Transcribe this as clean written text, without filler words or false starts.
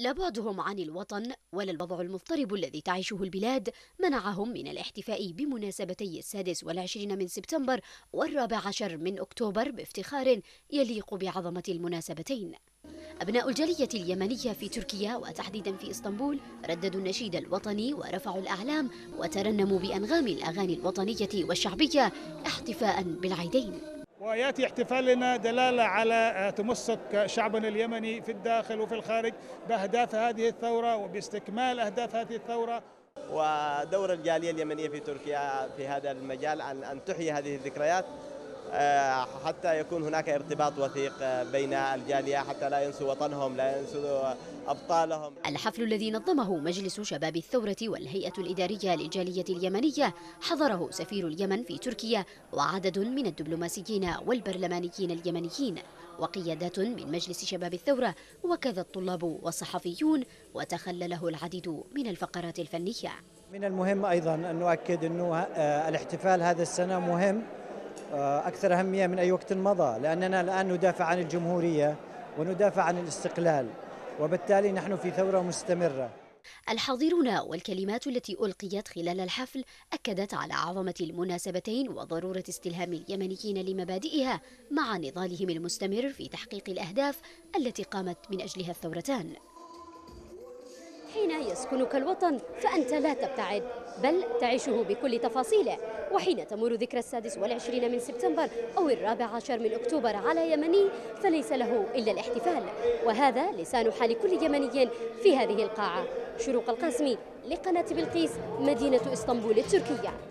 لا بعدهم عن الوطن ولا الوضع المضطرب الذي تعيشه البلاد منعهم من الاحتفاء بمناسبتي 26 من سبتمبر و14 من أكتوبر بافتخار يليق بعظمة المناسبتين. أبناء الجالية اليمنية في تركيا وتحديدا في إسطنبول رددوا النشيد الوطني ورفعوا الأعلام وترنموا بأنغام الأغاني الوطنية والشعبية احتفاء بالعيدين. ويأتي احتفالنا دلالة على تمسك شعبنا اليمني في الداخل وفي الخارج بأهداف هذه الثورة وباستكمال أهداف هذه الثورة. ودور الجالية اليمنية في تركيا في هذا المجال أن تحيي هذه الذكريات حتى يكون هناك ارتباط وثيق بين الجالية، حتى لا ينسوا وطنهم، لا ينسوا أبطالهم. الحفل الذي نظمه مجلس شباب الثورة والهيئة الإدارية للجالية اليمنية حضره سفير اليمن في تركيا وعدد من الدبلوماسيين والبرلمانيين اليمنيين وقيادات من مجلس شباب الثورة وكذا الطلاب والصحفيون، وتخلله العديد من الفقرات الفنية. من المهم أيضا أن نؤكد أنه الاحتفال هذا السنة مهم أكثر أهمية من أي وقت مضى، لأننا الآن ندافع عن الجمهورية وندافع عن الاستقلال، وبالتالي نحن في ثورة مستمرة. الحاضرون والكلمات التي ألقيت خلال الحفل أكدت على عظمة المناسبتين وضرورة استلهام اليمنيين لمبادئها مع نضالهم المستمر في تحقيق الأهداف التي قامت من أجلها الثورتان. حين يسكنك الوطن فأنت لا تبتعد بل تعيشه بكل تفاصيله، وحين تمر ذكرى 26 من سبتمبر أو 14 من أكتوبر على يمني فليس له إلا الاحتفال، وهذا لسان حال كل يمني في هذه القاعة. شروق القاسمي لقناة بلقيس، مدينة إسطنبول التركية.